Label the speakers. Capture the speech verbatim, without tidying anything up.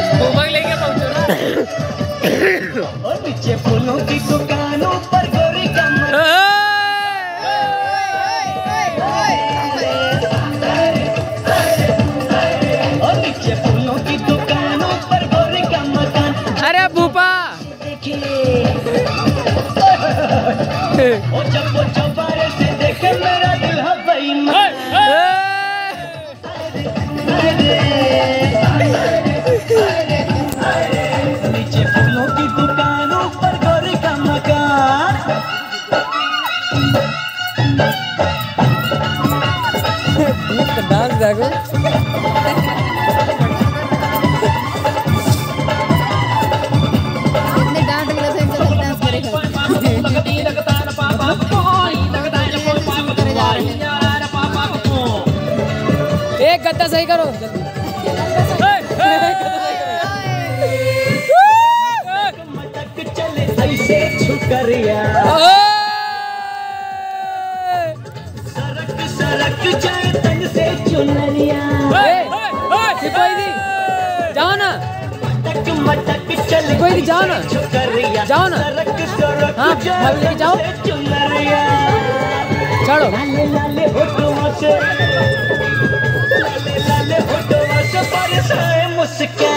Speaker 1: लेके पहुंचो ना।
Speaker 2: और नीचे फूलों की दुकानों पर गोरी कमर। और नीचे फूलों की दुकानों पर गोरी का मकान।
Speaker 1: अरे भूपा
Speaker 2: और जब वो चौबारे से देखे मेरा दिल है बेईमान। नीचे फूलों की दुकानों पर गोरी का मकान।
Speaker 1: डांस देखो। एक गद्दा सही करो।
Speaker 2: चले ऐसे छुकरिया सरक सरक जाए तन से चुनरिया।
Speaker 1: जाओ ना
Speaker 2: मटक मटक चले
Speaker 1: कोई नहीं, जाओ ना
Speaker 2: छुकरिया
Speaker 1: जाओ ना।
Speaker 2: सरक सरक
Speaker 1: हाँ
Speaker 2: जाए
Speaker 1: जाओ
Speaker 2: चुनरिया।
Speaker 1: छोड़ो।
Speaker 2: लाले लाले होठों से लाले लाले होठों से बरसाए मुस्कान।